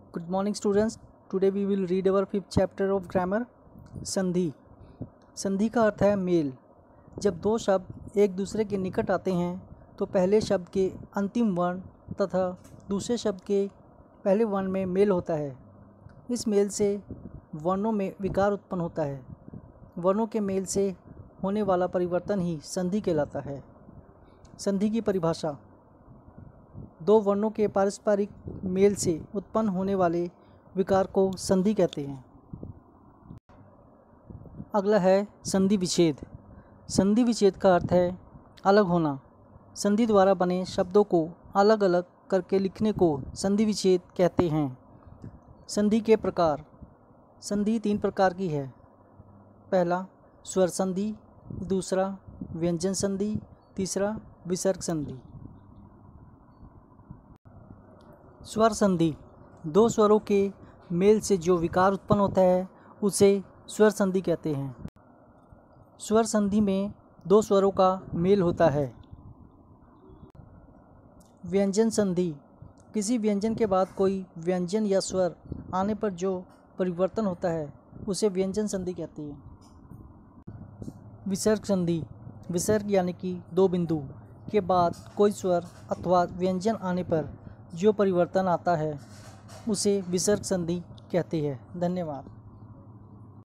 Good morning students. Today we will read our 5th chapter of grammar. संधि. संधि का अर्थ है मेल. जब दो शब्द एक दूसरे के निकट आते हैं तो पहले शब्द के अंतिम वर्ण तथा दूसरे शब्द के पहले वर्ण में मेल होता है. इस मेल से वर्णों में विकार उत्पन्न होता है. वर्णों के मेल से होने वाला परिवर्तन ही संधि कहलाता है. संधि की परिभाषा. दो वर्णों के पारस्परिक मेल से उत्पन्न होने वाले विकार को संधि कहते हैं. अगला है संधि विच्छेद. संधि विच्छेद का अर्थ है अलग होना. संधि द्वारा बने शब्दों को अलग अलग करके लिखने को संधि विच्छेद कहते हैं. संधि के प्रकार. संधि 3 प्रकार की है. पहला स्वर संधि, दूसरा व्यंजन संधि, तीसरा विसर्ग संधि. स्वर संधि. दो स्वरों के मेल से जो विकार उत्पन्न होता है उसे स्वर संधि कहते हैं. स्वर संधि में दो स्वरों का मेल होता है. व्यंजन संधि. किसी व्यंजन के बाद कोई व्यंजन या स्वर आने पर जो परिवर्तन होता है उसे व्यंजन संधि कहते हैं. विसर्ग संधि. विसर्ग यानी कि दो बिंदु के बाद कोई स्वर अथवा व्यंजन आने पर जो परिवर्तन आता है उसे विसर्ग संधि कहते हैं. धन्यवाद.